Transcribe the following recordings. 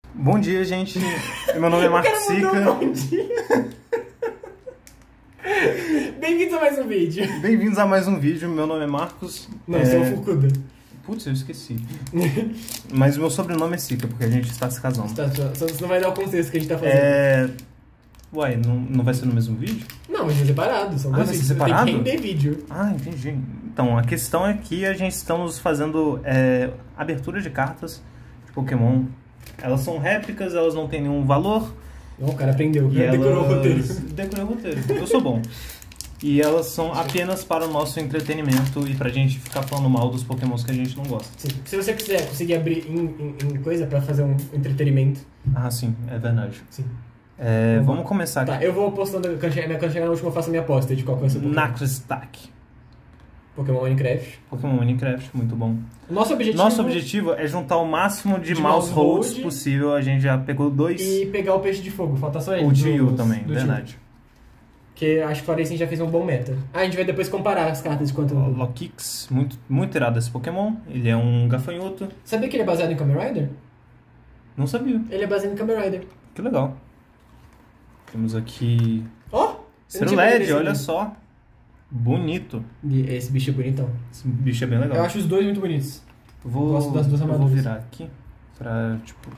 Bom dia, gente. Meu nome é Marcos Sica. Bom dia. Bem-vindos a mais um vídeo. Bem-vindos a mais um vídeo. Meu nome é Marcos. Não, seu Fukuda. Putz, eu esqueci. Mas o meu sobrenome é Sica, porque a gente está se casando. Você não vai dar o contexto que a gente tá fazendo. Uai, não vai ser no mesmo vídeo? Não, mas é separado. São dois vai ser vídeos. separado? Tem que render vídeo. Ah, entendi. Então, a questão é que a gente estamos fazendo abertura de cartas de Pokémon. Elas são réplicas, elas não têm nenhum valor. Não, o cara aprendeu. O cara decorou o roteiro. Decorou o roteiro. Eu sou bom. E elas são apenas para o nosso entretenimento e pra gente ficar falando mal dos Pokémons que a gente não gosta. Sim. Se você quiser conseguir abrir em coisa pra fazer um entretenimento. Ah, sim, é verdade. Sim. Vamos começar aqui. Tá, eu vou postando. Quando chegar na última, eu faço a minha aposta de qual vai ser o Pokémon. Nacrestack. Pokémon Minecraft. Pokémon Minecraft, muito bom. Nosso objetivo é juntar o máximo de de mouse holds Mousehold possível. A gente já pegou 2. e pegar o peixe de fogo. Falta só ele. O Dio também, verdade. Porque acho que o Arecin já fez um bom meta. A gente vai depois comparar as cartas de quanto... O Lokix, muito irado esse Pokémon. Ele é um gafanhoto. Sabia que ele é baseado em Kamen Rider? Não sabia. Ele é baseado em Kamen Rider. Que legal. Temos aqui... Ó! Cerulege, olha só. Bonito. Esse bicho é bonitão. Esse bicho é bem legal. Eu acho os dois muito bonitos. Gosto das duas eu vou armaduras. virar aqui pra, tipo...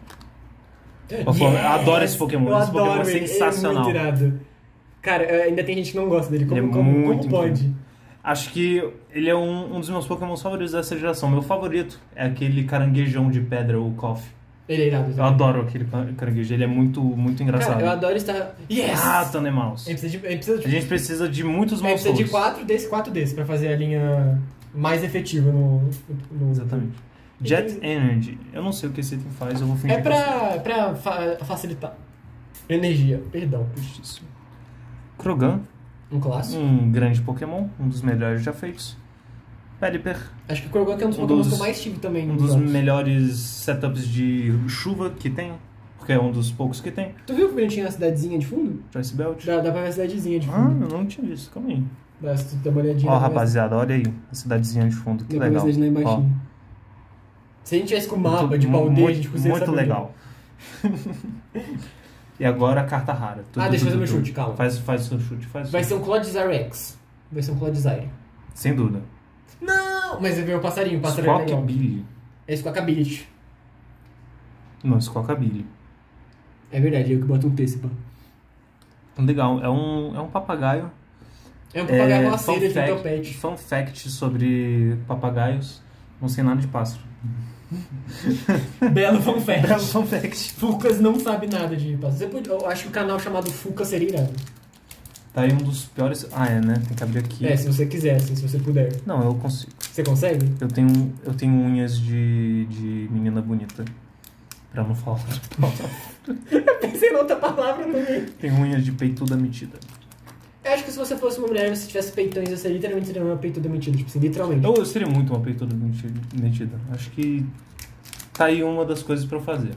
Yes! Eu adoro esse Pokémon. Eu Esse Pokémon é adoro ele. sensacional. Ele é muito irado. Cara, ainda tem gente que não gosta dele. Ele é Como muito pode? incrível. Acho que ele é um dos meus Pokémon favoritos dessa geração. Meu favorito é aquele caranguejão de pedra, o Koff. Ele é irado. Eu adoro aquele caranguejo. Ele é muito engraçado. Cara, eu adoro estar... Yes! Ah, Thundermouse. A gente precisa de muitos A gente precisa de Mouseholds. 4 desses pra fazer a linha mais efetiva no... Exatamente. Jet Energy. Eu não sei o que esse item faz, eu vou fingir É pra facilitar. Energia, perdão. Justiça. Krogan. Um clássico. Um grande Pokémon, um dos melhores já feitos. Pelipper. Acho que o Krogan é um dos Pokémon que eu mais tive também. Um dos melhores setups de chuva que tem, porque é um dos poucos que tem. Tu viu que bonitinho a cidadezinha de fundo? Choice Belt. Dá pra ver a cidadezinha de Ah, fundo. eu não tinha visto, calma aí. Dá, se tu der uma olhadinha. Ó, rapaziada, olha aí, a cidadezinha de fundo, que Dá pra ver a legal. cidade lá embaixinho. Se a gente tivesse com o mapa de Paldeia, a gente conseguia muito saber. legal. E agora a carta rara. Deixa eu fazer meu chute, calma. Faz o seu chute. Vai ser um Clodsire X. Vai ser um Clodsire. Sem dúvida. Não! Mas veio o passarinho é legal. Squawkabilly. É Squawkabilly. Não, Squawkabilly. É verdade, eu que boto um T, pá. Legal, é um papagaio. É um papagaio com a seda de teu pet. Fun fact sobre papagaios. Não sei nada de pássaro. Belo fun fact. Belo fun fact. Fucas não sabe nada de pássaro. Eu acho que o canal chamado Fuca seria irado. Tá aí um dos piores... né? Tem que abrir aqui. Se você quiser, assim, se você puder. Não, eu consigo. Você consegue? Eu tenho unhas de menina bonita. Pra não falar outra palavra. Eu pensei em outra palavra também. Tenho unhas de peituda metida. Eu acho que se você fosse uma mulher e você tivesse peitões, você literalmente seria uma peituda metida. Tipo assim, literalmente. Eu seria muito uma peituda metida. Acho que tá aí uma das coisas pra eu fazer.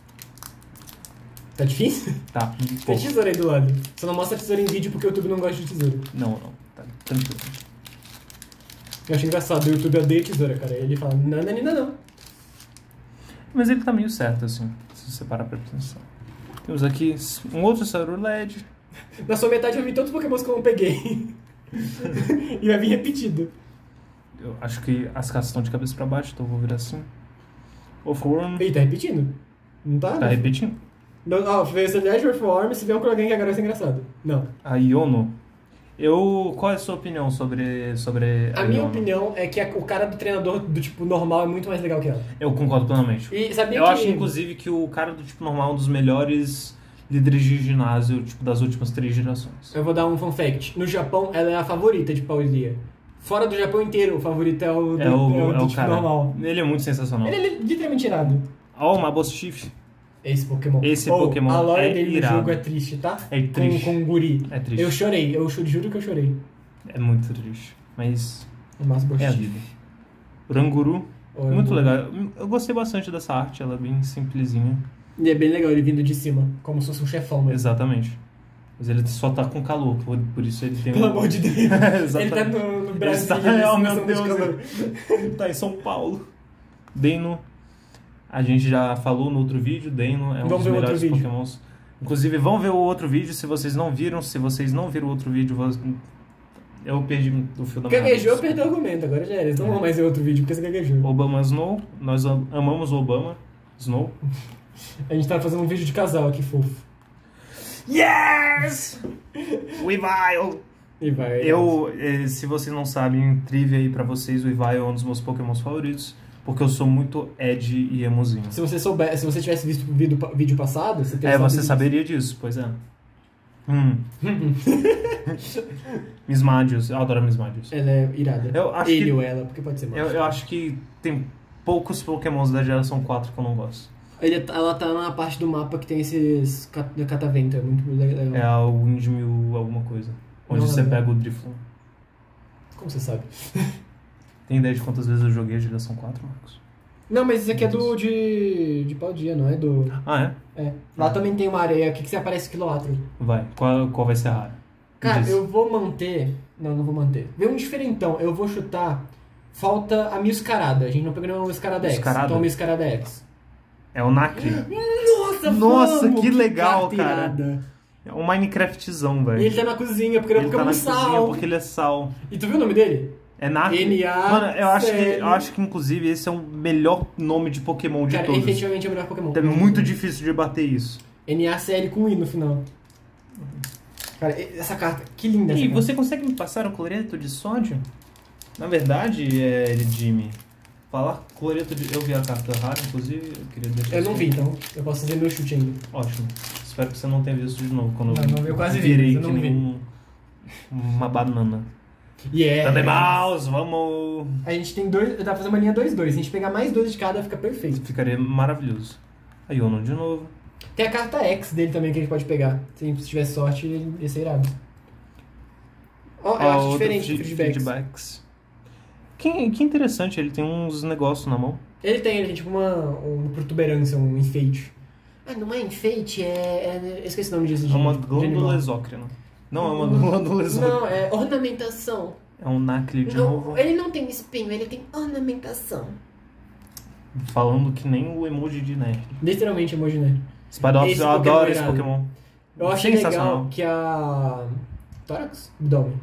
Tá difícil? Tá. Tem tesoura aí do lado. Só não mostra a tesoura em vídeo porque o YouTube não gosta de tesoura. Não. Tá tranquilo. Eu acho engraçado, o YouTube odeia tesoura, cara. Ele fala, não. Mas ele tá meio certo, assim, se você parar pra pensar. Temos aqui um outro Cerulege. Na sua metade vai vir todos os Pokémons que eu não peguei. E vai vir repetido. Eu acho que as caças estão de cabeça pra baixo, então eu vou virar assim. Oathworm. Ih, tá repetindo? Não tá? Tá repetindo. Não, veio o Cerulege, Oathworm, se vier um Krogan que agora vai ser engraçado. Não. A Iono. Qual é a sua opinião sobre a minha opinião é que o cara do treinador do tipo normal é muito mais legal que ela. Eu concordo plenamente. E sabia eu acho, inclusive, que o cara do tipo normal é um dos melhores líderes de ginásio tipo, das últimas 3 gerações. Eu vou dar um fun fact. No Japão, ela é a favorita de Paulia. Fora do Japão inteiro, o favorito é o do tipo cara normal. Ele é muito sensacional. Ele é literalmente irado. Ó, o Mabosstiff. Esse Pokémon. Pokémon a lore é dele irado. no jogo é triste, tá? É triste. Com o guri. É triste. Eu chorei. Eu juro que eu chorei. É muito triste. Mas O é a vida. Uranguru. Muito legal. Eu gostei bastante dessa arte. Ela é bem simplesinha. E é bem legal ele vindo de cima. Como se fosse um chefão mesmo. Exatamente. Mas ele só tá com calor. Por isso ele tem Pelo amor de Deus. Exatamente. Ele tá no Brasil. Oh, meu Deus. Ele tá em São Paulo. Deino. A gente já falou no outro vídeo, Deino é um dos melhores Pokémons. Inclusive, vão ver o outro vídeo se vocês não viram. Se vocês não viram o outro vídeo, eu perdi o fio da meada. Gaguejou, perdeu o argumento. Agora já era. Eles não vão mais ver outro vídeo porque você gaguejou. Obama Snow. Nós amamos o Obama Snow. A gente tá fazendo um vídeo de casal aqui, fofo. Yes! Weavile! Se vocês não sabem, trivia aí pra vocês, o Weavile é um dos meus Pokémons favoritos. Porque eu sou muito Ed e emozinho. Se você tivesse visto o vídeo passado, você teria você saberia disso, pois é. Mismagius, eu adoro Mismagius. Ela é irada. Ele ou ela, porque pode ser mais. Eu acho que tem poucos Pokémons da geração 4 que eu não gosto. Ela tá na parte do mapa que tem esses catavento, é muito legal. É o Windmill alguma coisa. Onde você pega o Drifloon. Como você sabe? Tem ideia de quantas vezes eu joguei a geração 4, Marcos? Não, mas esse aqui é de Paldia, não é do... Ah, é? É. Lá também tem uma areia aqui que você aparece quilômetro. Vai. Qual vai ser a rara? Cara, eu vou manter... Não vou manter. Vê um diferentão. Eu vou chutar... Falta a Milscarada. A gente não pegou nenhuma Milscarada X. Então a Milscarada X. É o Nacli. Nossa, que legal, cara. Irada. É um Minecraftzão, velho. E ele tá na cozinha, porque ele é um Pokémon sal. Cozinha porque ele é sal. E tu viu o nome dele? É Nacli. Mano, eu acho que inclusive esse é o melhor nome de Pokémon de todos. Efetivamente é o melhor Pokémon. É muito difícil de bater isso. NaCl com I no final. Cara, essa carta, que linda essa carta. E você consegue me passar o cloreto de sódio? Na verdade, Jimmy, falar cloreto de... Eu vi a carta rara, inclusive, eu queria deixar... Eu não vi, então eu posso fazer meu chute ainda. Ótimo. Espero que você não tenha visto de novo. Quando eu quase virei que nem uma banana. Thunderbolt, vamos! A gente tem dois... Dá pra fazer uma linha 2-2. Se a gente pegar mais 2 de cada, fica perfeito. Ficaria maravilhoso. A Iono de novo. Tem a carta X dele também que a gente pode pegar. Se a gente tiver sorte, ia ser irado. Eu acho diferente de feedbacks. Que interessante, ele tem uns negócios na mão. Ele tem tipo uma protuberância, um enfeite. Ah, não é enfeite, eu esqueci o nome disso. É uma glândula exócrina. Não, é uma glândula exócrina. Não, é ornamentação. É um Nacli de novo. Ele não tem espinho, ele tem ornamentação. Falando que nem o emoji de nerd. Literalmente emoji nerd. Spidops, eu adoro esse Pokémon. Eu achei legal que a... Tórax? Abdômen.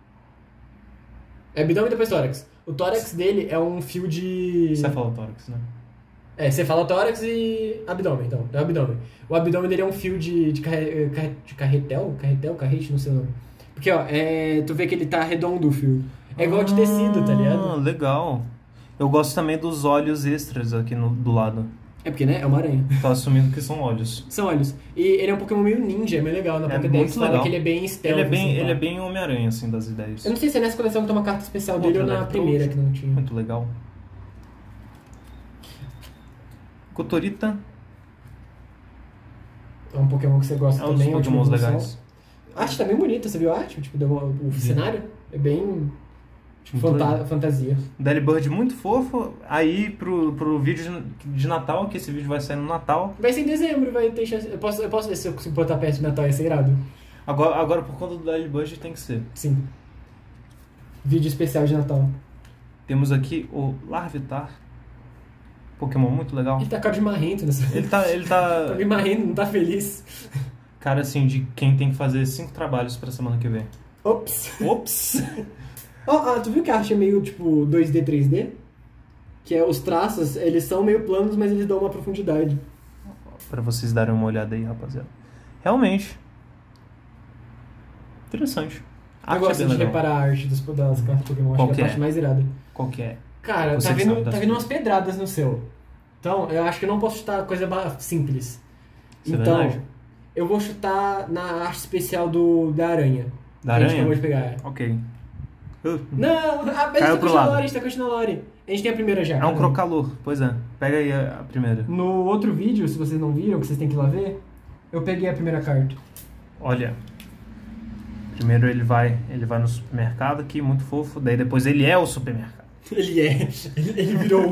É abdômen e depois tórax. O tórax dele é um fio de... Cefalotórax, né? É, cefalotórax e abdômen, então. É o abdômen. O abdômen dele é um fio de carrete, não sei o nome. Porque, ó, tu vê que ele tá redondo o fio. É igual de tecido, tá ligado? Legal. Eu gosto também dos olhos extras aqui do lado. É porque, né? É uma aranha. Tô assumindo que são olhos. São olhos. E ele é um Pokémon meio ninja, é meio legal na Pokédex. Fala que ele é bem stealth. Ele é bem Homem-Aranha, assim, das ideias. Eu não sei se é nessa coleção que tem uma carta especial dele ou na primeira que não tinha. Muito legal. Kotorita. É um Pokémon que você gosta também. É um dos Pokémons legais. A arte tá bem bonita, você viu a arte? Tipo, o cenário é bem... fantasia. Delibird muito fofo. Aí pro vídeo de Natal, que esse vídeo vai sair no Natal. Vai ser em dezembro, vai ter chance. Eu posso ver se eu consigo botar perto de Natal, ia ser irado. Agora por conta do Delibird tem que ser. Sim. Vídeo especial de Natal. Temos aqui o Larvitar. Pokémon muito legal. Ele tá cara de marrento nessa. Ele tá Tá meio marrento, não tá feliz. Cara, assim, de quem tem que fazer 5 trabalhos pra semana que vem. Ops! Tu viu que a arte é meio, tipo, 2D, 3D? Que é os traços, eles são meio planos, mas eles dão uma profundidade. Pra vocês darem uma olhada aí, rapaziada. Realmente. Interessante. Eu gosto de reparar a arte das cartas Pokémon. Acho que é a parte mais irada. Qual que é? Cara, tá vindo umas pedradas no seu. Então, eu acho que eu não posso chutar coisa simples. Então, eu vou chutar na arte especial da aranha. Da aranha? A gente acabou de pegar. Ok. Não, a gente tá continuando a lore. A gente tem a primeira já. É um Crocalor, pois é. Pega aí a primeira. No outro vídeo, se vocês não viram, que vocês têm que ir lá ver, eu peguei a primeira carta. Olha. Primeiro ele vai no supermercado aqui, muito fofo. Daí depois ele é o supermercado. Ele virou.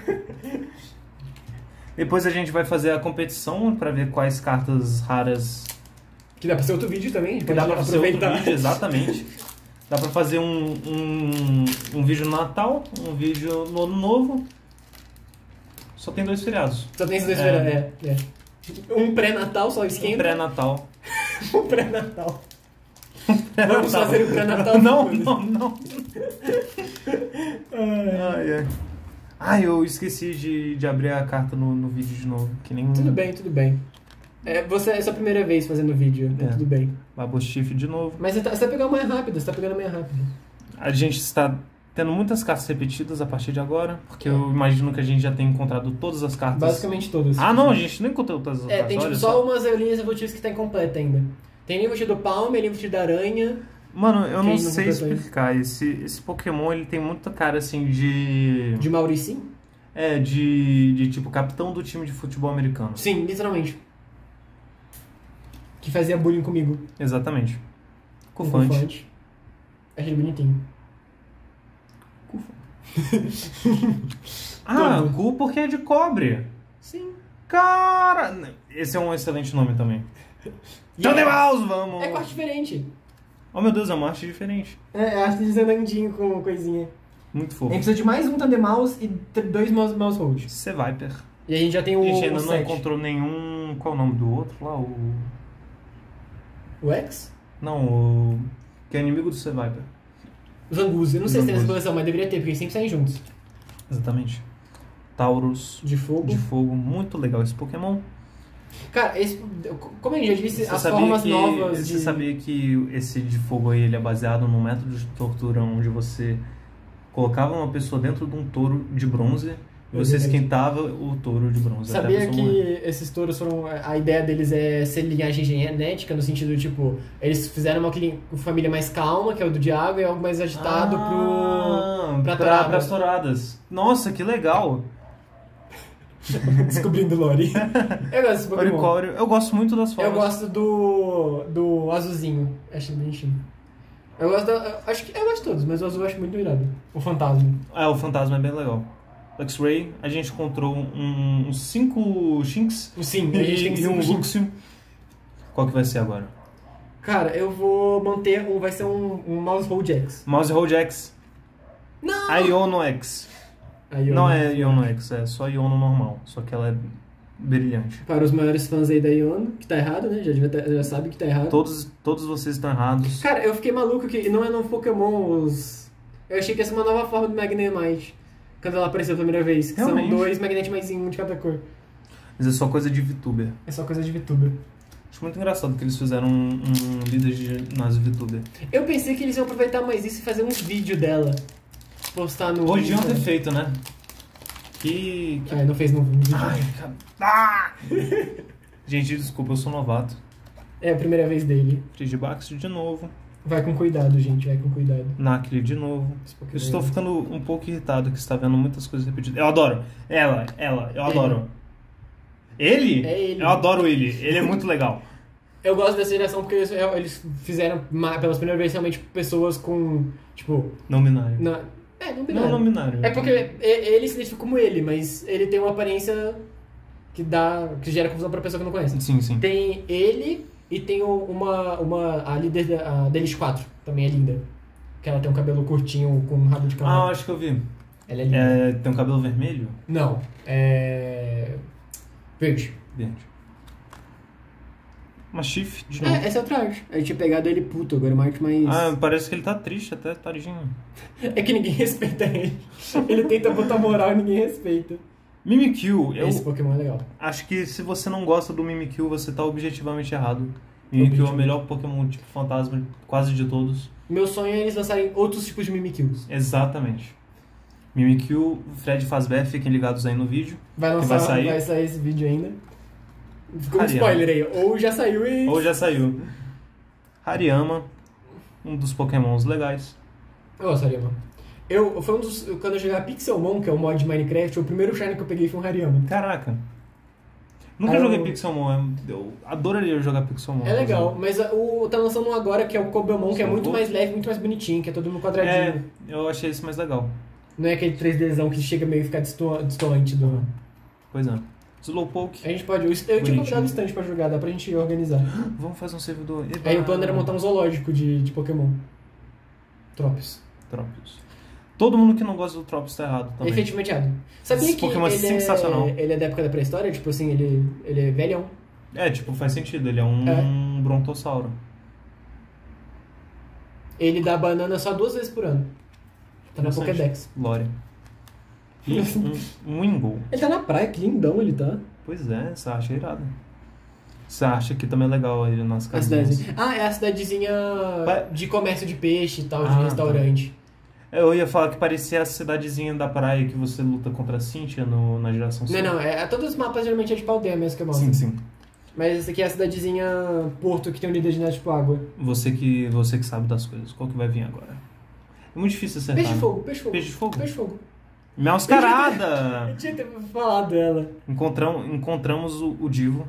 Depois a gente vai fazer a competição pra ver quais cartas raras... Que dá pra ser outro vídeo também. Que dá pra fazer outro vídeo, exatamente. Dá pra fazer um vídeo no Natal, um vídeo no Ano Novo. Só tem 2 feriados. Só tem esses 2 feriados, Um pré-natal, só esquenta. Um pré-natal. Um pré-natal. Vamos fazer o pré-natal? Não. Ai, eu esqueci de abrir a carta no vídeo de novo. Que nem... Tudo bem. É a sua primeira vez fazendo vídeo, tudo bem. Babostiff de novo. Mas você tá pegando mais rápido, A gente está tendo muitas cartas repetidas a partir de agora, porque eu imagino que a gente já tem encontrado todas as cartas. Basicamente todas. Ah, não, a gente não encontrou todas as cartas. Tem tipo só umas linhas evolutivas que tá incompleta ainda. Tem livro do Palme, livro da Aranha. Mano, eu não sei explicar. Esse Pokémon, ele tem muita cara, assim, de... De Mauricinho? De tipo, capitão do time de futebol americano. Sim, literalmente. Que fazia bullying comigo. Exatamente. Cufante. Achei ele bonitinho. Gu porque é de cobre. Sim. Cara, esse é um excelente nome também. Thunderbolt, vamos! É corte diferente. Oh meu Deus, é uma arte diferente. É arte de Zanandinho com coisinha. Muito fofo. A gente precisa de mais um Thundermouse e 2 Mouse Hold. Seviper. E a gente já tem o. A gente ainda não 7. encontrou nenhum. Qual é o nome do outro lá? O X? Não, o. Que é inimigo do Seviper. O Zangoose. Eu não sei se tem nessa coleção, mas deveria ter, porque eles sempre saem juntos. Exatamente. Taurus. De fogo. Muito legal esse Pokémon. Cara, como a gente já disse, as formas novas Você sabia que esse de fogo aí ele é baseado num método de tortura onde você colocava uma pessoa dentro de um touro de bronze e você esquentava o touro de bronze. Sabia que esses touros foram... A ideia deles é ser linhagem genética, no sentido, tipo, eles fizeram uma família mais calma, que é o do Diago, e algo mais agitado para as touradas. Nossa, que legal! Descobrindo Lore. Eu gosto desse Pokémon. Eu gosto muito das formas. Eu gosto do azulzinho. Acho bonitinho. Eu gosto de todos, mas o azul eu acho muito irado. O fantasma. O fantasma é bem legal. X-Ray, a gente encontrou uns 5 Shinx. Sim, a gente tem 5 um Luxion. Qual que vai ser agora? Cara, eu vou manter vai ser um Mouse Hold X. Mouse Hold X. Não! A Iono X. Não é Iono X, é só Iono normal. Só que ela é brilhante. Para os maiores fãs aí da Iono, que tá errado, né? Já sabe que tá errado. Todos vocês estão errados. Cara, eu fiquei maluco que não é novo Pokémon Eu achei que ia ser uma nova forma do Magnemite. Quando ela apareceu pela primeira vez. Que realmente. São 2 Magnemite mais um de cada cor. Mas é só coisa de VTuber. Acho muito engraçado que eles fizeram um líder de ginásio VTuber. Eu pensei que eles iam aproveitar mais isso e fazer uns vídeos dela. Postar no... Hoje iam ter feito, né? não fez no vídeo. Ai, cara. Gente, desculpa, eu sou novato. É a primeira vez dele. Frigibax de novo. Vai com cuidado, gente, vai com cuidado. Nacli de novo. Eu estou ficando um pouco irritado que você está vendo muitas coisas repetidas. Eu adoro. Eu adoro. Ele? É ele. Eu adoro ele. Ele é muito legal. Eu gosto dessa geração porque eles fizeram, pelas primeiras vezes, realmente pessoas com, tipo... Não binário. Não binário. Não binário. É porque ele se identifica como ele, mas ele tem uma aparência que gera confusão pra pessoa que não conhece. Sim. Tem ele e tem a líder da Delis 4, também é linda. Que ela tem um cabelo curtinho com um rabo de cavalo. Acho que eu vi. Ela é linda. Tem um cabelo vermelho? Não, verde. Mastiff, de novo. Essa é outra arte. A gente tinha pegado ele puto, agora é uma arte mais... Parece que ele tá triste até, tadinho. É que ninguém respeita ele. Ele tenta botar moral e ninguém respeita. Mimikyu, Esse Pokémon é legal. Acho que se você não gosta do Mimikyu, você tá objetivamente errado. Mimikyu é o melhor Pokémon tipo fantasma quase de todos. Meu sonho é eles lançarem outros tipos de Mimikyus. Exatamente. Mimikyu, Fred Fazbear, fiquem ligados aí no vídeo. Vai sair esse vídeo ainda. Ficou um Hariyama. spoiler aí. Ou já saiu. Hariyama, um dos Pokémons legais. Eu gosto do Hariyama. Foi um dos... Quando eu jogava Pixelmon, que é o mod de Minecraft, o primeiro Shiny que eu peguei foi um Hariyama. Caraca. Nunca joguei Pixelmon. Eu adoraria jogar Pixelmon. É legal, mas tá lançando um agora que é o Cobelmon, que é muito mais leve, muito mais bonitinho, que é todo mundo quadradinho. Eu achei esse mais legal. Não é aquele 3Dzão que chega meio a ficar distoante do... Pois é. Slowpoke. A gente pode... Eu tinha convidado o stand pra jogar, dá pra gente organizar. Vamos fazer um servidor. Aí o plano era montar um zoológico de Pokémon. Tropius. Todo mundo que não gosta do Tropius tá errado também. Efetivamente errado. Sabia Esse que Pokémon é sensacional. ele é da época da pré-história? Tipo assim, ele é velhão. Tipo, faz sentido. Ele é um brontossauro. Ele dá banana só 2 vezes por ano. Tá na Pokédex. Lore. E um Wingull. Ele tá na praia, que lindão ele tá. Pois é, essa acha irada. Você acha que também é legal ele nas A casinhas. cidadezinha. É a cidadezinha de comércio de peixe e tal, de restaurante. Tá. Eu ia falar que parecia a cidadezinha da praia que você luta contra a Cynthia na geração 5. Não, todos os mapas geralmente é tipo aldeia mesmo que eu mostro. Sim. Mas essa aqui é a cidadezinha porto que tem um líder de tipo água. Você que sabe das coisas. Qual que vai vir agora? É muito difícil acertar. Peixe de fogo, peixe de fogo. Peixe de fogo? Peixe de fogo. Mascarada! Eu tinha que ter falado dela. Encontramos o Divo.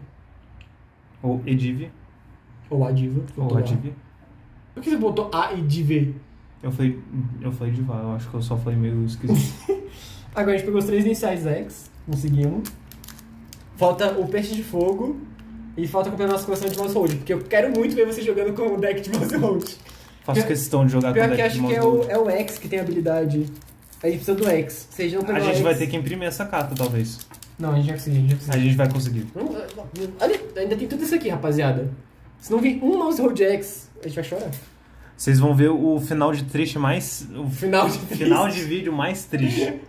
Ou Edive. Ou a diva. Ou a Divi. Por que você botou A e Divi? Eu falei Diva, eu acho que eu só falei meio esquisito. Agora a gente pegou os 3 iniciais X. Conseguimos. Falta o peixe de fogo. E falta comprar nossa coleção de Mouse Hold. Porque eu quero muito ver você jogando com o deck de Mouse Hold. Faço questão de jogar com o deck deck de Mouse Hold. Pior que acho que é o X que tem habilidade. A gente precisa do X. Se a gente não pegar a gente X... vai ter que imprimir essa carta, talvez. Não, a gente vai conseguir, A gente vai conseguir. Olha, ainda tem tudo isso aqui, rapaziada. Se não vir um Mouse Hold X, a gente vai chorar. Vocês vão ver o final de triste mais... O final de vídeo mais triste.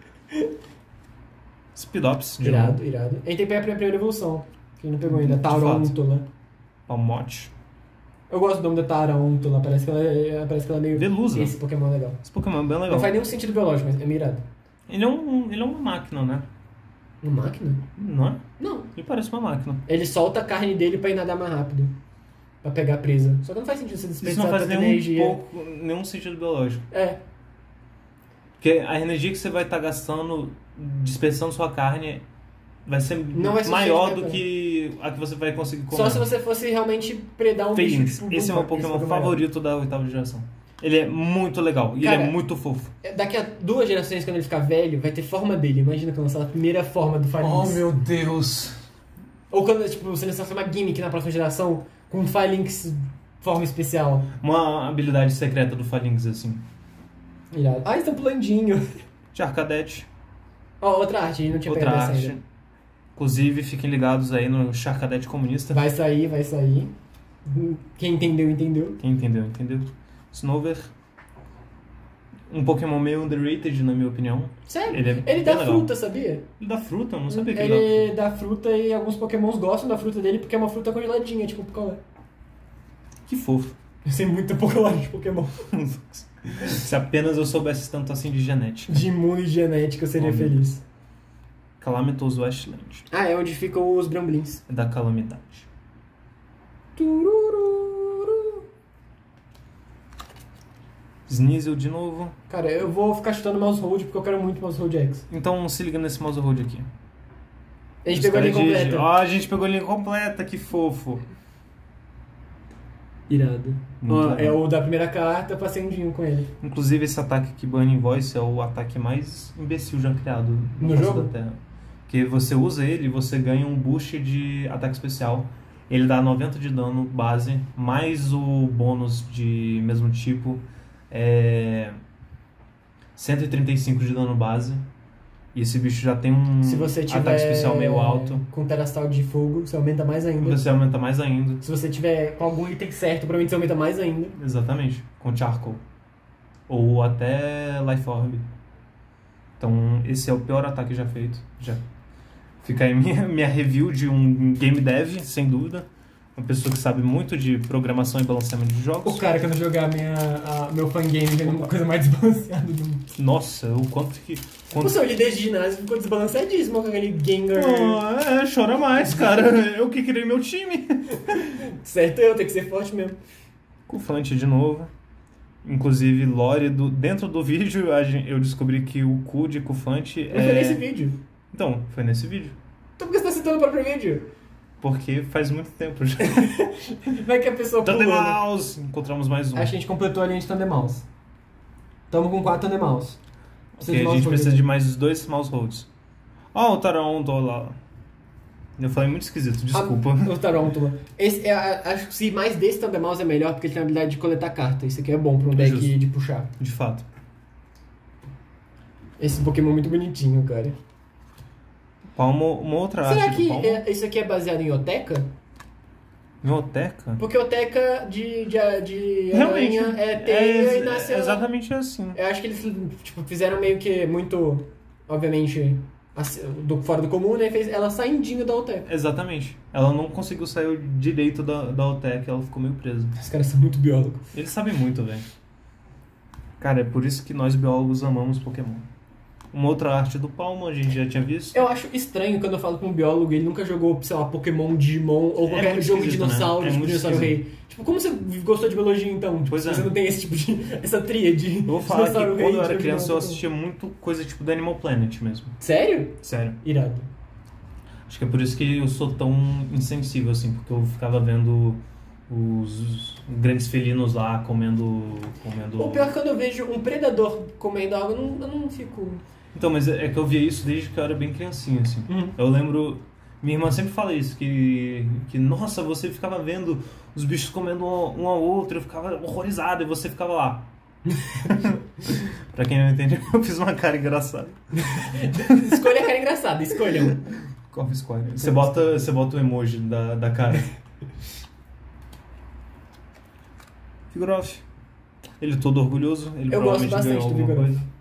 Speedops, de irado, novo. irado. A gente tem que pegar a primeira evolução. Quem não pegou ainda. Tarântula. Palmote. Eu gosto do nome da Tarântula. Parece que ela é meio... Velusa. Esse Pokémon é legal. Esse Pokémon é bem legal. Não faz nenhum sentido biológico, mas é meio irado. Ele é uma máquina, né? Uma máquina? Não é? Não. Ele parece uma máquina. Ele solta a carne dele pra ir nadar mais rápido. Pra pegar a presa. Só que não faz sentido você Isso desperdiçar não faz tanta energia. nenhum sentido biológico. É. Porque a energia que você vai estar gastando, dispersando sua carne, vai ser maior do que a que você vai conseguir comer. Só se você fosse realmente predar um Feelings. bicho. Esse é o meu Pokémon favorito da 8ª geração. Ele é muito legal. E Cara, ele é muito fofo. Daqui a 2 gerações, quando ele ficar velho, vai ter forma dele. Imagina quando lançar a primeira forma do Falinx. Oh, meu Deus. Ou quando você lançar uma gimmick na próxima geração com um Falinx forma especial. Uma habilidade secreta do Falinx, assim. Irado. Ah, estão pulandinho. De Arcadete. Ó, outra arte, a gente não tinha Outra pegado essa arte. ainda. Inclusive, fiquem ligados aí no Charcadete comunista. Vai sair. Quem entendeu, entendeu. Quem entendeu, entendeu. Snover. Um Pokémon meio underrated, na minha opinião. Sério? Ele dá legal. fruta, sabia? Ele dá fruta? Eu não sabia que ele Ele dá fruta e alguns Pokémons gostam da fruta dele porque é uma fruta congeladinha, tipo picolé. Que fofo. Eu sei muito pouco de Pokémon. Se apenas eu soubesse tanto assim de genética. De imuno e genética eu seria feliz. Calamitous Westland. É onde ficam os Bramblins. É da calamidade. Turururu. Sneasel de novo. Cara, eu vou ficar chutando Mouse Hold porque eu quero muito Mouse Hold X. Então se liga nesse mouse hold aqui. A gente pegou a linha completa. Ó, a gente pegou a linha completa, que fofo. Irado. Muito Ó, legal. é o da primeira carta, passei um dia com ele. Inclusive esse ataque aqui, Burning Voice, é o ataque mais imbecil já criado No face jogo? da Terra. Porque você usa ele e você ganha um boost de ataque especial. Ele dá 90 de dano base, mais o bônus de mesmo tipo. 135 de dano base. E esse bicho já tem um Se você tiver ataque especial meio alto. com Terastal de fogo, você aumenta mais ainda. Você aumenta mais ainda. Se você tiver com algum item certo, provavelmente você aumenta mais ainda. Exatamente, com Charcoal. Ou até Life Orb. Então, esse é o pior ataque já feito. Já. Fica aí minha review de um game dev, sem dúvida. Uma pessoa que sabe muito de programação e balanceamento de jogos. O cara que eu não jogar meu fangame vendo uma coisa mais desbalanceada do mundo. Nossa, o quanto que... O seu líder de ginásio ficou desbalanceadíssimo com aquele Gengar. Chora mais, cara. Eu que criei meu time. Certo, eu tenho que ser forte mesmo. Cufante de novo. Inclusive, lore dentro do vídeo, eu descobri que o cu de Cufante Não foi nesse vídeo. Então, foi nesse vídeo. Então por que você tá citando o próprio vídeo? Porque faz muito tempo já. Vai que a pessoa pulou, né? Thundermouse! Encontramos mais um. Acho que a gente completou a linha de Thundermouse. Tamo com 4 Thundermouse. Ok, a gente precisa de mais os 2 mouse holds. Ó, o Taronto lá. Eu falei muito esquisito, desculpa. O Tarontula. Acho que se mais desse Thundermouse é melhor porque ele tem a habilidade de coletar carta. Isso aqui é bom pra um deck Justo. de puxar. De fato. Esse Pokémon é muito bonitinho, cara. Palmo, uma outra Será arte do que Palmo. isso aqui é baseado em Oteca? Biblioteca? Porque Oteca de Realmente, aranha é teia e nasce... exatamente assim. Eu acho que eles tipo, fizeram meio que muito, obviamente, fora do comum, né? Fez ela saindinho da Oteca. Exatamente. Ela não conseguiu sair direito da OTEC, ela ficou meio presa. Os caras são muito biólogos. Eles sabem muito, velho. Cara, é por isso que nós biólogos amamos Pokémon. Uma outra arte do Palmo, a gente já tinha visto. Eu acho estranho quando eu falo com um biólogo, ele nunca jogou, sei lá, Pokémon, Digimon ou qualquer muito jogo de esquisito, né? dinossauro, É tipo muito Dinossauro esquisito. Rei. Tipo, como você gostou de biologia então? Tipo, Pois se é. você não tem esse tipo de... essa tríade. Eu vou falar que Dinossauro quando eu Rei, era Digimon, criança eu Pokémon. assistia muito coisa tipo do Animal Planet mesmo. Sério? Sério. Irado. Acho que é por isso que eu sou tão insensível, assim, porque eu ficava vendo os grandes felinos lá comendo... O pior é que quando eu vejo um predador comendo algo, eu não fico... Então, mas é que eu via isso desde que eu era bem criancinha, assim. Eu lembro... Minha irmã sempre fala isso, que nossa, você ficava vendo os bichos comendo um ao outro, eu ficava horrorizado e você ficava lá. Pra quem não entendeu, eu fiz uma cara engraçada. Escolha a cara engraçada, escolham. Corre Squire. Você bota o emoji da cara. Vigoroth. Ele todo orgulhoso, ele Eu gosto provavelmente bastante ganhou do alguma Vigoroth. coisa.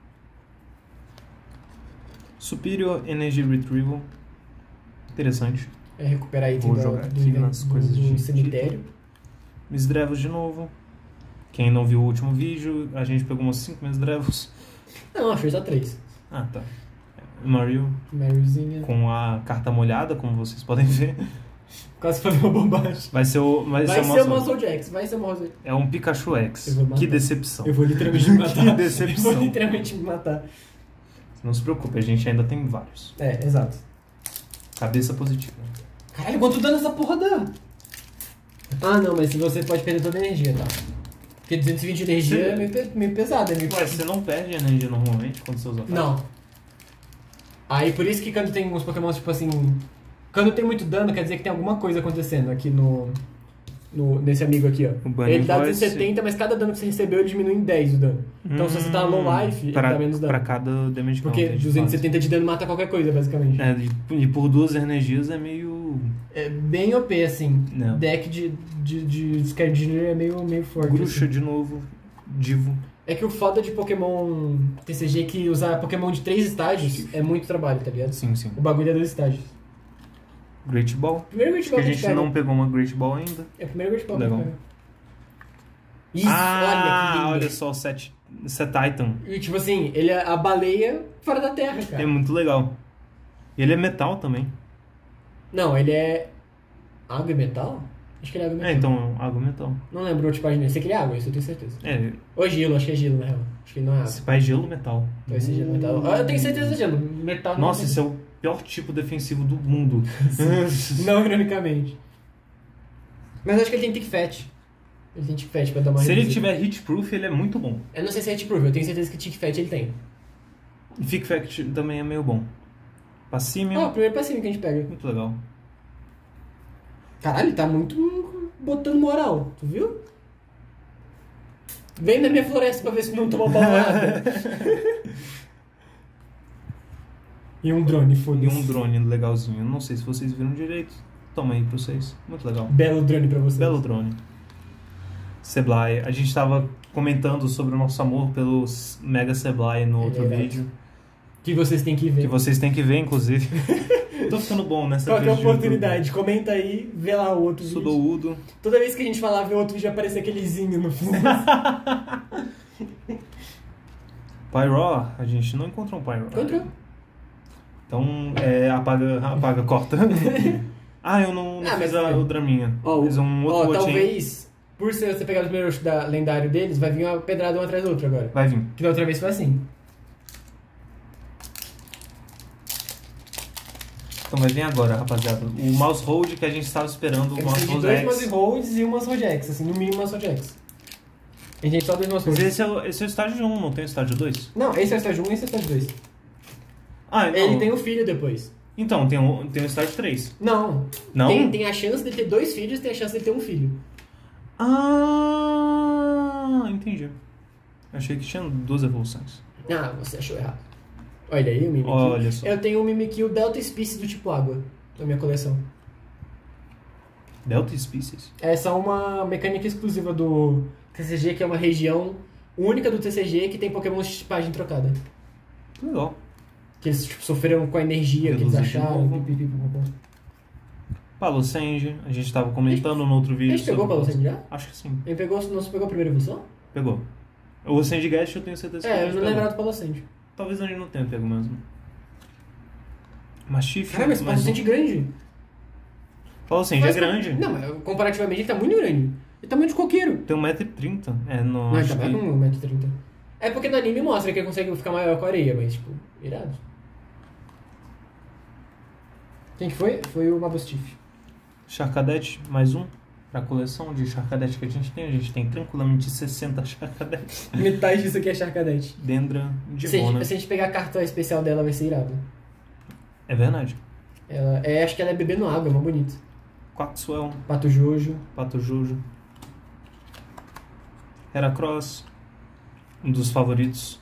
Superior Energy Retrieval. Interessante. É recuperar item Vou do, jogar do, aqui do, nas do, coisas do de cemitério. Misdrevos de novo. Quem não viu o último vídeo, a gente pegou uns 5 Misdrevos. Não, achei só 3. Ah, tá. Mario Maryzinha. com a carta molhada, como vocês podem ver. Quase falei uma bobagem. Vai ser o Vai ser o Muscle. Muscle Jax, vai ser o Muscle Jax. É um Pikachu X. Eu vou matar. Que decepção. Eu vou literalmente me matar. Que decepção. Eu vou literalmente me matar. Não se preocupe, a gente ainda tem vários. É, exato. Cabeça positiva. Caralho, quanto dano essa porra dá? Ah, não, mas você pode perder toda a energia, tá? Porque 220 de energia é meio pesado, é meio... Ué, você não perde energia normalmente quando você usa ataque? Não. Aí por isso que quando tem uns Pokémon, tipo assim... Quando tem muito dano, quer dizer que tem alguma coisa acontecendo aqui nesse amigo aqui, ó. O Burning Ele dá Voice. 270, mas cada dano que você recebeu, ele diminui em 10 o dano. Então se você tá low life, ele dá menos dano. Pra cada damage Porque counter, de 270 de dano mata qualquer coisa, basicamente. fato. E por 2 energias é meio... É bem OP, assim. Não. Deck de Scavenger é meio forte. Gruxa assim. de novo. Divo. É que o foda de Pokémon TCG é que usar Pokémon de 3 estágios é muito trabalho, tá ligado? Sim, sim. O bagulho é 2 estágios. Great Ball. Primeiro Great Acho Ball que a que gente pega. não pegou uma Great Ball ainda. É o primeiro Great Ball Legal. que pega. Isso, olha que lindo. Olha só o Set Titan. E tipo assim, ele é a baleia fora da Terra, cara. É muito legal. E ele é metal também. Não, ele é água e metal? Acho que ele é água e metal. É, então, água e metal. Não lembro outra página dele. Sei que ele é água, isso eu tenho certeza. É, Ou gelo, acho que é gelo, na real. Acho que ele não é água. esse pai gelo metal. Vai ser gelo metal. Eu tenho certeza de gelo. Metal não Nossa, esse é o pior tipo defensivo do mundo. Não, ironicamente. Mas acho que ele tem Tick Fat. Ele tem Tick Fat pra dar uma Se ele reduzida. tiver hit proof, ele é muito bom. Eu não sei se é Hit Proof, eu tenho certeza que Tick Fat ele tem. Fick Fact também é meio bom. Passimium, Ah, o primeiro passivo que a gente pega. muito legal. Caralho, ele tá muito botando moral, tu viu? Vem na minha floresta pra ver se não toma balada. E um drone, E foda-se. um drone legalzinho. Não sei se vocês viram direito. Toma aí pra vocês. Muito legal. Belo drone pra você. Belo drone. Seblai. A gente tava comentando sobre o nosso amor pelo Mega Seblai no outro verdade. vídeo. Que vocês têm que ver. Que vocês têm que ver, inclusive. Tô ficando bom nessa Qual que é a vídeo de YouTube. oportunidade? Comenta aí, vê lá o outro vídeo. Sudoudo. Toda vez que a gente falar, vê outro vídeo, aparece aquele zinho no fundo. Pyro, a gente não encontrou um Pyro. Encontrou? Então, apaga, corta. Eu não mas fiz o draminha. Fiz um outro botinho. talvez, por ser você pegar os primeiros da lendário deles, vai vir uma pedrada um atrás do outro agora. Vai vir. Que da outra vez foi assim. Então vai vir agora, rapaziada. O Mouse Hold que a gente estava esperando, o Eu Mouse preciso de Hold dois Mouse X. Holds e um Mouse Hold X, assim, no mínimo Mouse Hold X. A gente tem só dois Mouse Mas Holds. esse é o estágio 1, não tem o estágio 2? Não, esse é o estágio 1 e esse é o estágio 2. Ah, não. Ele tem um filho depois. Então, tem o estágio 3. Não. Não? Tem a chance dele ter 2 filhos e tem a chance dele ter um filho. Entendi. Achei que tinha 2 evoluções. Ah, você achou errado. Olha aí o Mimikyu. Olha só. Eu tenho o Mimikyu Delta Species do tipo água na minha coleção. Delta Species? Essa é uma mecânica exclusiva do TCG, que é uma região única do TCG que tem Pokémon de tipagem trocada. Legal. Que eles tipo, sofreram com a energia que eles acharam. Palosenge, a gente tava comentando no outro vídeo. A gente pegou o Palosenge já? Acho que sim. Ele pegou, não se pegou a primeira evolução? Pegou. O Sandgast eu tenho certeza que eu não lembrava do Palosenge. Talvez a gente não tenha pego mesmo. Mastiff. Caramba, esse Palosenge é grande. Palosenge é grande. Não, mas comparativamente ele tá muito grande. Ele tá muito de coqueiro. Tem 1,30 m. Não, ele tá mais com 1,30 m. É porque no anime mostra que ele consegue ficar maior com a areia, mas tipo, irado. Quem que foi? Foi o Mabustiff. Charcadet, mais um. Pra coleção de Charcadet que a gente tem tranquilamente 60 Charcadet. Metade disso aqui é Charcadet. Dendra, Divona. Se a gente pegar a carta especial dela, vai ser irado. É verdade. Acho que ela é bebendo água, é mais bonito. Quaxwell. Pato Jojo. Heracross. Um dos favoritos.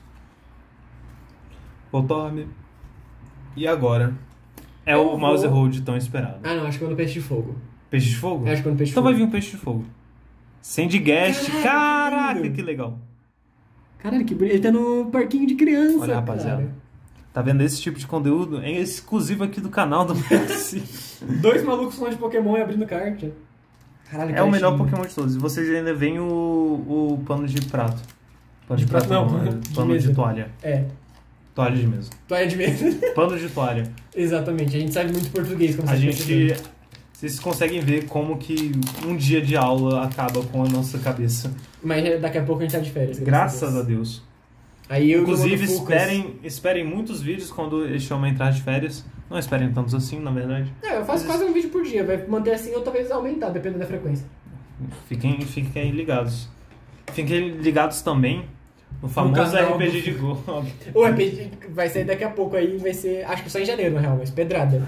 Voltorb. E agora? O Mouse Hold tão esperado. Ah, não, acho que é no Peixe de Fogo. Peixe de Fogo? Acho que é no Peixe de Fogo. Então Fogo. vai vir um Peixe de Fogo. Sandgast. Caraca, que legal. Caralho, que bonito. Ele tá no parquinho de criança. Olha, rapaziada. Cara. Tá vendo? Esse tipo de conteúdo é exclusivo aqui do canal do PS. 2 malucos falando de Pokémon e abrindo carta. Caralho, é o melhor Pokémon de todos. E vocês ainda veem o pano de prato. Pano de prato não. Pano de toalha. Toalha de mesa. Toalha de mesa. Pano de toalha. Exatamente. A gente sabe muito português. Como vocês conseguem ver como que um dia de aula acaba com a nossa cabeça. Mas daqui a pouco a gente tá de férias. Graças a Deus. Inclusive, esperem muitos vídeos quando este homem entrar de férias. Não esperem tantos assim, na verdade. Eu faço quase um vídeo por dia. Vai manter assim ou talvez aumentar, dependendo da frequência. Fiquem ligados. Fiquem ligados também no famoso RPG de Go. O RPG vai sair daqui a pouco aí, vai ser... Acho que só em janeiro, na real, mas pedrada.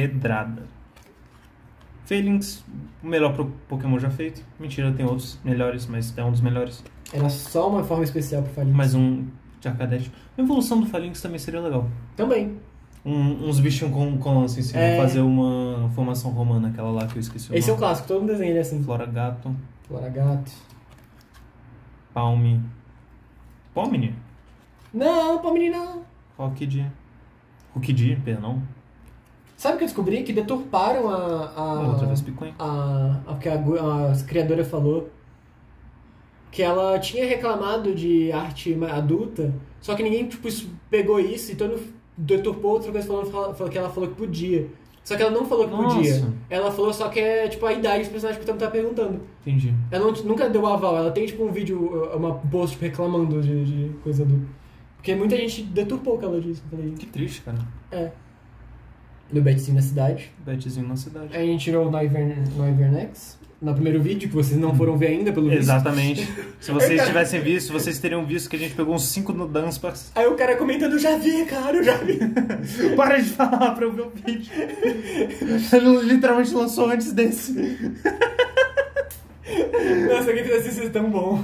Phalanx, o melhor Pokémon já feito. Mentira, tem outros melhores, mas é um dos melhores. Era só uma forma especial pro Phalanx. Mais um de Arcadet. A evolução do Phalanx também seria legal. Também. Uns bichinhos com lança em cima. Fazer uma formação romana, aquela lá que eu esqueci o nome. Esse é o clássico, todo mundo desenha ele assim. Floragato. Palme. Pomni? Não, Pomni não. Rookidee, perdão. Sabe o que eu descobri? Que deturparam outra vez Picuin. O que a criadora falou. Que ela tinha reclamado de arte adulta, só que ninguém tipo, pegou isso e todo deturpou outra coisa falando que ela falou que podia. Só que ela não falou que podia. Ela falou só que é tipo a idade dos personagens que o Tom tá perguntando. Entendi. Ela nunca deu aval, ela tem tipo um vídeo, uma post tipo, reclamando de coisa adulta. Porque muita gente deturpou o que ela disse. Que triste, cara. No Betzinho na cidade. Aí a gente tirou o Noivernex. No primeiro vídeo, que vocês não foram ver ainda, pelo visto. Exatamente. Se vocês tivessem visto, vocês teriam visto que a gente pegou uns 5 no Dunsparce. Aí o cara comentando, eu já vi. Para de falar pra eu ver o vídeo. Ele literalmente lançou antes desse. Nossa, quem fizesse isso é tão bom.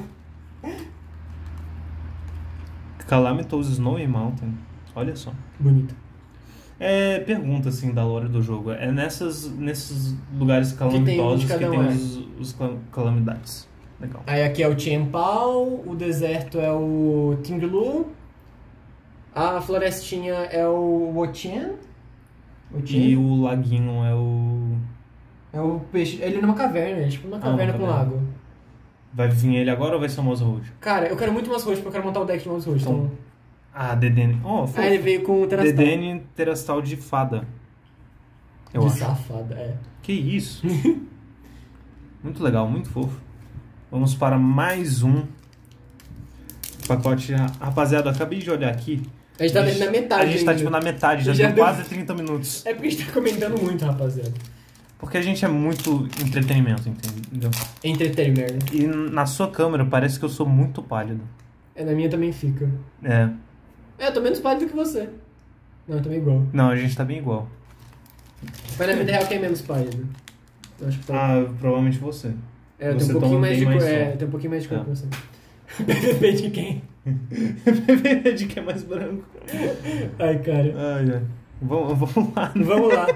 Calamitous Snowy Mountain. Olha só. Bonito. Pergunta assim da lore do jogo. É nesses lugares calamitosos que tem os calamidades. Legal. Aí aqui é o Tienpao, o deserto é o Tinglu, a florestinha é o Wotian. E o laguinho é o... É o peixe. Ele é numa caverna, tipo uma caverna com lago. Vai vir ele agora ou vai ser o Mouse Road? Cara, eu quero muito Mouse Road porque eu quero montar o deck de Mouse Road. Então... Dedenne. Ele veio com o Terastal. Dedenne Terastal de fada. Eu acho. Safada, Que isso? Muito legal, muito fofo. Vamos para mais um pacote. Rapaziada, eu acabei de olhar aqui. A gente tá na metade. A gente tá tipo na metade, já deu quase 30 minutos. É porque a gente tá comentando muito, rapaziada. Porque a gente é muito entretenimento, entendeu? Entretenimento. E na sua câmera parece que eu sou muito pálido. Na minha também fica. Eu tô menos pálido que você. Não, eu tô igual. Não, a gente tá bem igual. Mas na vida real quem é menos pálido? Eu acho que tá... provavelmente você. Eu tenho um pouquinho mais de cor. Tem um pouquinho mais de cor que você. Depende de quem. PVP que é mais branco. Ai, cara. Ai. Vamos lá. Vamos lá.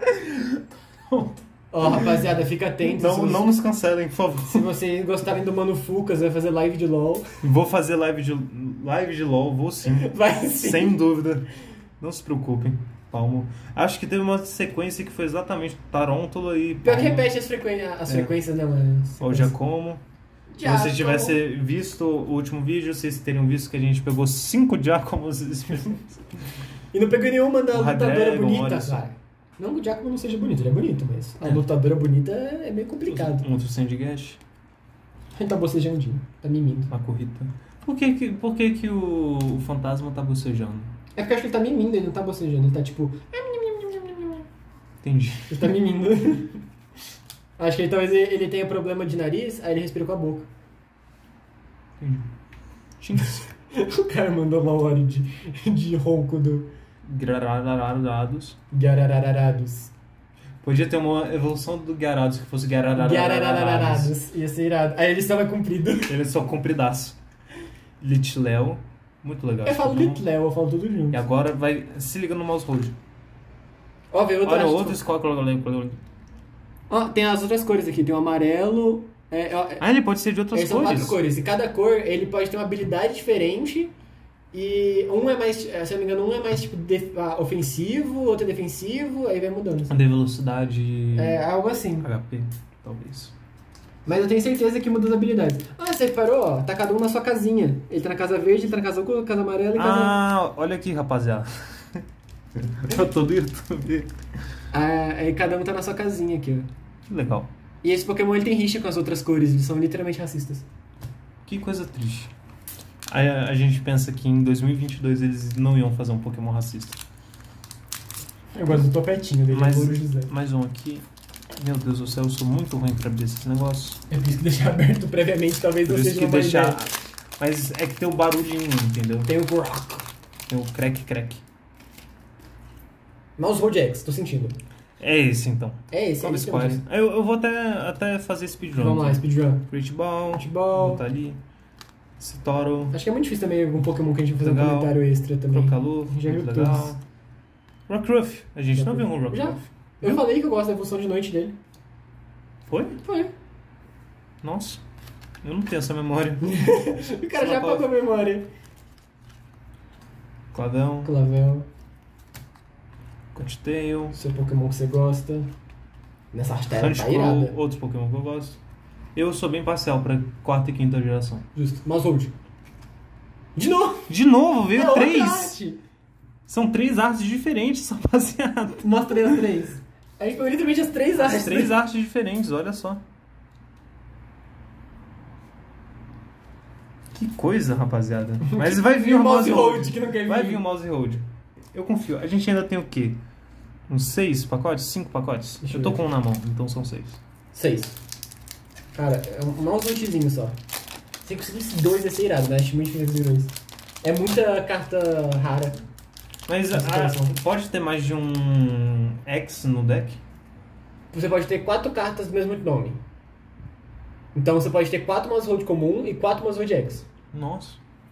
Ó, rapaziada, fica atento. Não nos cancelem, por favor. Se vocês gostarem do Mano Fucas, vai fazer live de LOL. Vou fazer live de LOL, vou sim. Vai sim. Sem dúvida. Não se preocupem. Palmo. Acho que teve uma sequência que foi exatamente Tarântula e Pior Palmo. que repete as frequências, né, mano? Ou Giacomo. Se vocês tivessem visto o último vídeo, vocês teriam visto que a gente pegou 5 Giacomos. E não pegou nenhuma da lutadora Dragon, bonita, cara. Não que o Giacomo não seja bonito, ele é bonito, mas a lutadora bonita é meio complicado. Outro Sandgash. Ele tá bocejandinho, tá mimindo. Uma corrida. Por que o fantasma tá bocejando? É porque eu acho que ele tá mimindo, ele não tá bocejando, ele tá tipo... Entendi. Ele tá mimindo. Acho que talvez ele tenha problema de nariz, aí ele respira com a boca. Entendi. Tinks. O cara mandou uma hora de ronco do... Garararados. Garararados. Podia ter uma evolução do Gyarados, que fosse Garararados. Garararados. Ia ser irado. Aí ele só vai comprido. Ele é só compridaço. Litleo. Muito legal. Eu falo Litleo, eu falo tudo junto. E agora vai... Se liga no mouse hold. Ó, veio outra... Olha outro Squawk. Ó, tem as outras cores aqui. Tem o amarelo... ele pode ser de outras São cores. 4 cores. E cada cor, ele pode ter uma habilidade diferente. E um é mais, se eu não me engano, um é mais tipo ofensivo, outro é defensivo, aí vai mudando. Assim. De velocidade... Algo assim. HP, talvez. Mas eu tenho certeza que muda as habilidades. Você reparou, ó, tá cada um na sua casinha. Ele tá na casa verde, ele tá na casa azul, casa amarela e casa... Olha aqui, rapaziada. Eu tô do YouTube. Aí cada um tá na sua casinha aqui, ó. Que legal. E esse Pokémon, ele tem rixa com as outras cores, eles são literalmente racistas. Que coisa triste. Aí a gente pensa que em 2022 eles não iam fazer um Pokémon racista. Eu gosto do topetinho dele, Louro José. Mais um aqui. Meu Deus do céu, eu sou muito ruim pra abrir esses negócios. É por isso que deixar aberto previamente talvez não seja uma boa ideia. Mas é que tem o barulhinho, entendeu? Tem o Brock. Tem o crack. Mouse Hold X, tô sentindo. É esse então. É esse, Como Square. Eu vou até fazer speedrun. Vamos lá, speedrun. Great Ball. Botar ali. Citoro. Acho que é muito difícil também algum Pokémon que a gente vai fazer um comentário extra também. Trocalu. Já viu legal. todos. Rockruff. A gente não viu um Rockruff. Já. Eu falei que eu gosto da evolução de noite dele. Foi? Foi. Nossa. Eu não tenho essa memória. O cara já apagou a memória. Clavel. Cottetail. Seu Pokémon que você gosta. Nessa arte tá irada. Outros Pokémon que eu gosto. Eu sou bem parcial pra 4ª e 5ª geração. Justo. Mouse Hold. De novo! De novo, veio 3! Arte. São 3 artes diferentes, rapaziada. Mostra as 3. A gente pegou literalmente as 3 artes. As 3 artes diferentes, olha só. Que coisa, rapaziada. Mas vai vir o mouse hold. Que não quer vir. Vai vir o mouse hold. Eu confio. A gente ainda tem o quê? Uns 6 pacotes? 5 pacotes? Eu tô com um na mão, então são 6. 6. Cara, é um mouse holdzinho só. Se conseguisse 2 ia ser irado, né? Acho muito difícil 2. É muita carta rara. Mas pode ter mais de um X no deck? Você pode ter 4 cartas do mesmo nome. Então você pode ter 4 mouse hold comum e 4 mouse hold X. Nossa.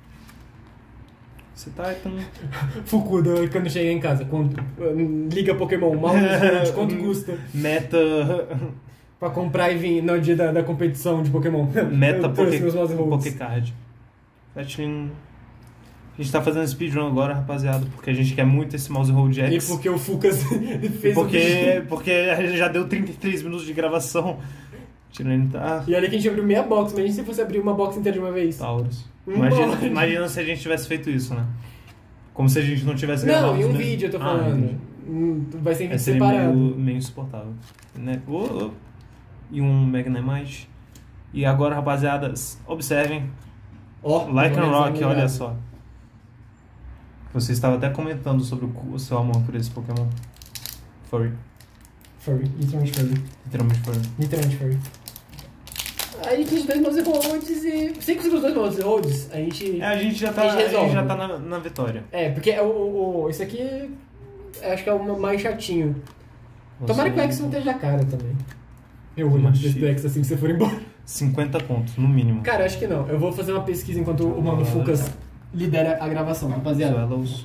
Você tá com... Fukuda, quando chega em casa, liga Pokémon, mouse hold, quanto custa? Meta... Pra comprar e vir no dia da competição de Pokémon. Meta Pokécard. A gente tá fazendo speedrun agora, rapaziada, porque a gente quer muito esse mouse hold X. E porque o Fucas fez porque já deu 33 minutos de gravação. Tá... E olha que a gente abriu meia box, imagina se fosse abrir uma box inteira de uma vez. Taurus. Imagina se a gente tivesse feito isso, né? Como se a gente não tivesse gravado. Não, em um vídeo eu tô falando. Vai ser em vídeo separado. Meio insuportável. Né? E um Magnemite. E agora, rapaziada, observem. Lycan Rock, olha só. Você estava até comentando sobre o seu amor por esse Pokémon. Furry. Literalmente Furry. A gente tem 2 mouse holds e... Se conseguir os 2 mouse holds, a gente... A gente já tá na vitória. Porque esse aqui acho que é o mais chatinho. Tomara que o X não esteja cara também. Eu vou Uma desse Shiva. Dex assim que você for embora. 50 pontos, no mínimo. Cara, acho que não. Eu vou fazer uma pesquisa enquanto o Mano Fucas lidera a gravação, rapaziada. Swallows.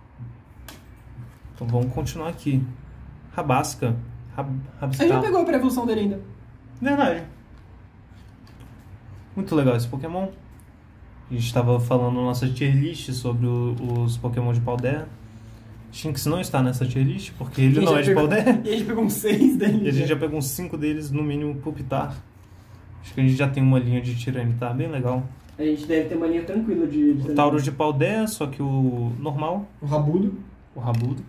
Então vamos continuar aqui. Rabasca. A gente não Rabiscal. pegou a pré-evolução dele ainda. Verdade. Muito legal esse Pokémon. A gente estava falando na nossa tier list sobre os Pokémon de Paldea. Shinx não está nessa tier list porque ele não é de Paldea. E a gente pegou uns 6 dele. E a gente já pegou uns 5 deles, no mínimo, Pupitar. Acho que a gente já tem uma linha de Tyranitar bem legal. A gente deve ter uma linha tranquila de O Taurus de Paldea, só que o normal, O Rabudo. o Rabudo.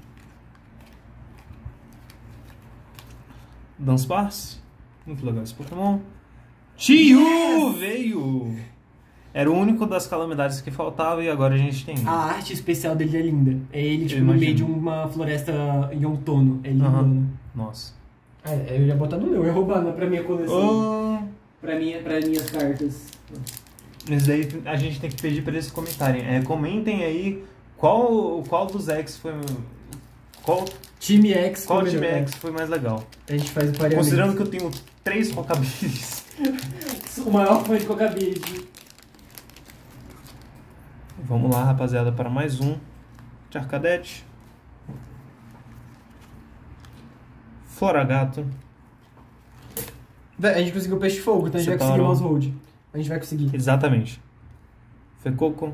Dunsparce, muito legal esse Pokémon. Chiyu veio! Era o único das calamidades que faltava e agora a gente tem. A arte especial dele é linda. É ele, tipo, Eu no meio imagino. de uma floresta em outono. É lindo, Aham. né? Nossa. Ah, eu ia botar no meu, eu ia roubar pra minha coleção. Oh, Pra minhas cartas. mas daí a gente tem que pedir pra eles comentarem. Comentem aí qual dos X foi. Qual Time X. time foi melhor. X foi mais legal. A gente faz o pareamento. Considerando que eu tenho 3 Rockabilis. O maior fã de Cocabide. Vamos lá, rapaziada, para mais um de Arcadete. Floragato. A gente conseguiu Peixe Fogo, então a gente vai conseguir o Centauro. Mouse Hold. A gente vai conseguir. Exatamente. Fecoco.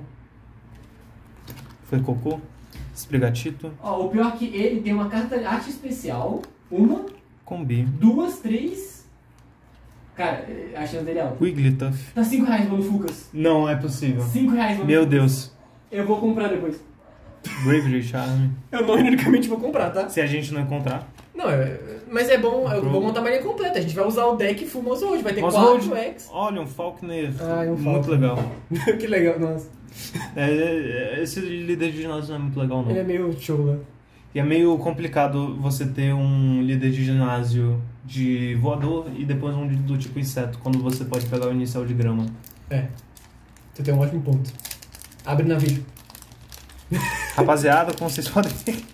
Fecoco. Sprigatito. Ó, o pior é que ele tem uma carta arte especial. Uma, Combi. 2, 3. Cara, a chance dele é alta. Wigglytuff. Tá R$5, mano, Fucas. Não é possível. R$5, mano. Meu Deus. Eu vou comprar depois. Bravery Charm. Eu não, ironicamente, vou comprar, tá? Se a gente não encontrar. Não, mas é bom, eu vou montar uma linha completa. A gente vai usar o deck Full Mouse Hold. Vai ter Mouse 4 Hold. X. Olha, um Falconer. Ah, um Muito Falconer. legal. Que legal, nossa. Esse líder de ginásio não é muito legal, não. Ele é meio chola. E é meio complicado você ter um líder de ginásio de voador e depois um do tipo inseto, quando você pode pegar o inicial de grama. É. Você tem um ótimo ponto. Abre navio. Rapaziada, como vocês podem ver,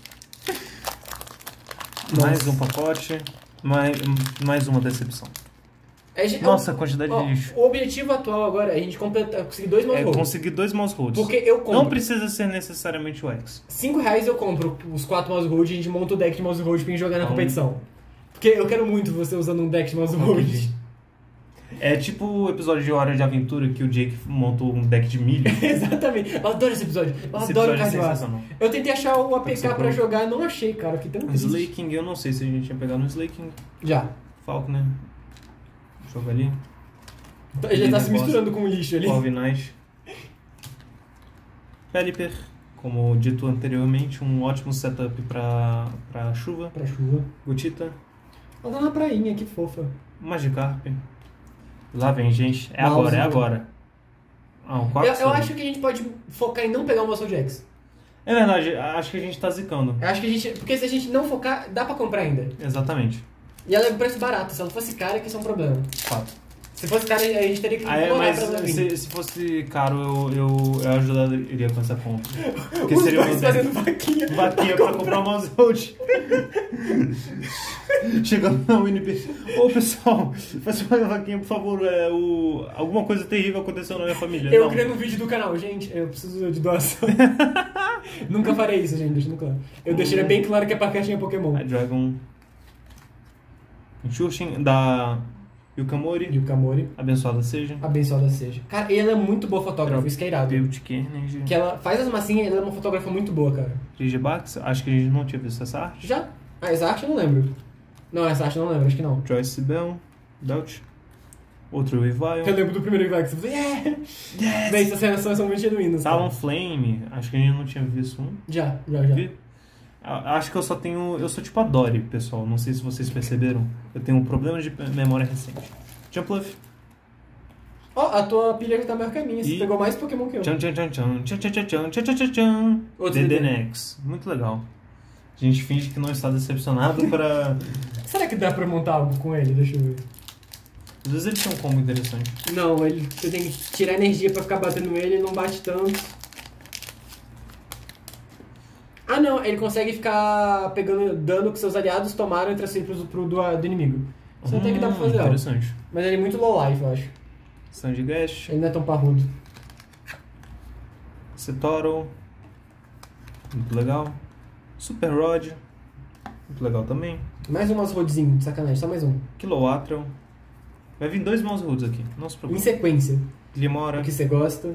mais um pacote, mais uma decepção. Nossa, a quantidade de lixo. O objetivo atual agora é a gente conseguir 2 mouse É holds. conseguir 2 mouse holds. Porque eu compro. Não precisa ser necessariamente o X. R$5 eu compro os 4 mouse holds e a gente monta o deck de mouse hold pra gente jogar na Então- competição. Porque eu quero muito você usando um deck de mouse hold. É tipo o episódio de Hora de Aventura que o Jake montou um deck de milho. Exatamente. Eu adoro esse episódio. Eu Esse adoro episódio é card de aço. sensacional. Eu tentei achar o APK Pode ser pra bom. jogar e não achei, cara. Que tanto existe. Slaking, eu não sei se a gente ia pegar no Slaking. Já. Falconer. Joga ali. Ele já tá se Boss. misturando com o lixo ali. Corviknight. Pelipper. Como dito anteriormente, um ótimo setup pra chuva. Pra chuva. Gotita. Ela tá na prainha, que fofa. Magikarp. Lá vem, gente. É Mouse agora, é Hold. agora. Ah, um 4 Eu acho que a gente pode focar em não pegar o mouse hold X. É verdade, acho que a gente tá zicando. Eu acho que a gente... Porque se a gente não focar, dá pra comprar ainda. Exatamente. E ela é um preço barato. Se ela fosse cara, que isso é um problema. 4. Se fosse cara, a gente teria que Mas pra ela vir. se fosse caro, eu ajudaria com essa compra. Porque Os seria dois uma fazendo vaquinha. vaquinha pra comprar um mouse hold. Chegando na UNB. Ô pessoal, faça uma vaquinha, por favor. Alguma coisa terrível aconteceu na minha família. Eu Não. criando um vídeo do canal. Gente, eu preciso de doação. Nunca farei isso, gente. Deixando claro. Eu deixaria bem claro que é pra caixinha Pokémon. A Dragon. Inchurchin da Yukamori. E o Kamori. Abençoada seja. Abençoada seja. Cara, ela é muito boa fotógrafa. Isso que é irado. Build Kennedy. Que ela faz as massinhas e ela é uma fotógrafa muito boa, cara. Digibax. Acho que a gente não tinha visto essa arte. Já? Ah, essa arte eu não lembro. Não, essa arte eu não lembro. Acho que não. Joyce Bell. Belt. Outro Eu Revile. lembro do primeiro Ivax. Você falou, yeah! Bem, essas reações são muito genuínas. cara. Talon Flame. Acho que a gente não tinha visto um. Já. Vi? Acho que eu só tenho... Eu sou tipo a Dory, pessoal. Não sei se vocês perceberam. Eu tenho um problema de memória recente. Jumpluff. Ó, a tua pilha já tá maior que a minha. Você E- pegou mais Pokémon que eu. Tchan, tchan, tchan, tchan, tchan, tchan, tchan, tchan, tchan, tchan, tchan. Outro DDNX. Muito legal. A gente finge que não está decepcionado pra... Será que dá pra montar algo com ele? Deixa eu ver. Às vezes ele tem um combo interessante. Não, você tem que tirar energia pra ficar batendo ele e não bate tanto. Ah não, ele consegue ficar pegando dano que seus aliados tomaram e transferir do inimigo. Isso até que dá pra fazer algo. Interessante. Mas ele é muito low life, eu acho. Sandygast, Ele não é tão parrudo. Cetoro, muito legal. Super Rod, muito legal também. Mais um mouse rodzinho, de sacanagem, só mais um. Kilowattrel. Vai vir 2 mouse hoods aqui, não se Em preocupe. sequência. Glimora, O que você gosta.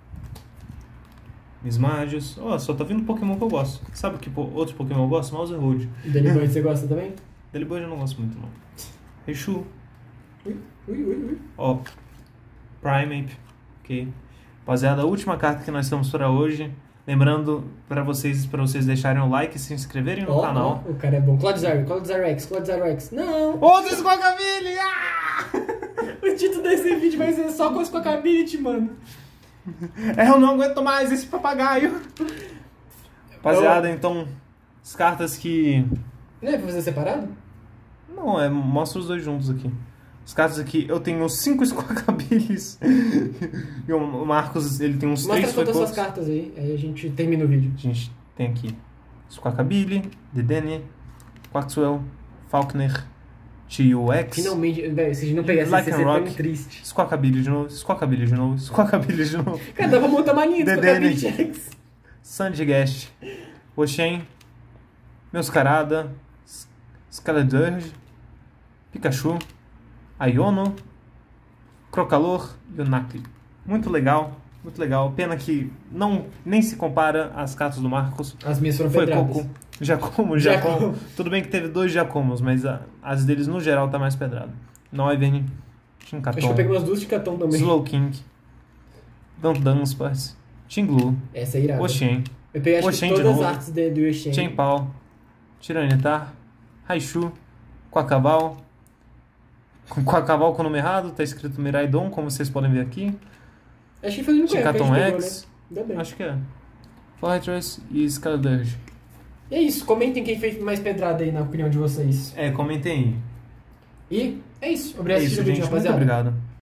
Mismagius. Ó, só tá vindo Pokémon que eu gosto. Sabe que outro Pokémon eu gosto? Mouse Hood. Delibird você gosta também? Delibird eu não gosto muito, não. Raichu. Ui. Ó, Primeape. Ok. Rapaziada, a última carta que nós temos para hoje. Lembrando pra vocês deixarem o like e se inscreverem no canal. O cara é bom. Clodzar X. Não! Outro Squawkabilly! Ah! O título desse vídeo vai ser só com o Squawkabilly, mano. Eu não aguento mais esse papagaio. Rapaziada, então, as cartas que... Não é pra fazer separado? Não, mostra os dois juntos aqui. As cartas aqui, eu tenho 5 Squawkabillies. E o Marcos, ele tem uns 3 Mostra todas Suicoats. as suas cartas aí a gente termina o vídeo. A gente tem aqui Squawkabilly, Dedenne, Quaxwell, Falkner, T.U.X. Finalmente, velho, se a gente não pegar essa, Lycanroc. você foi muito triste. Squawkabilly de novo, Squawkabilly de novo, Squawkabilly de novo. Cara, dá pra montar uma linha do Dedenne. Squawkabilly X. Sandygast, Oshen, Meowscarada, Skeledirge, Pikachu, Iono, Crocalor e o Nacli. Muito legal, muito legal. Pena que nem se compara às cartas do Marcos. As minhas foram Foi pedradas. Coco, Giacomo. Tudo bem que teve 2 Giacomos, mas as deles no geral tá mais pedrada. Noivern, Acho que eu Tinkaton, peguei umas duas de Caton também. Slowking, Dunsparce, Tinglu, Essa é irada. Oshen, Eu peguei acho que Oshen de todas as novo. artes do Oshen. Chien-Pao, Tiranitar, Raichu, Quacaval. Com Quacaval com o nome errado, tá escrito Miraidon, como vocês podem ver aqui. Acho que foi o único que a gente Tinkaton pegou, X, né? Ainda bem. acho que é. Fortress e Skeledirge. E é isso, comentem quem fez mais pedrada aí na opinião de vocês. Comentem aí. E é isso. É Obrigado por isso, assistir o vídeo, gente. Muito rapaziada. obrigado.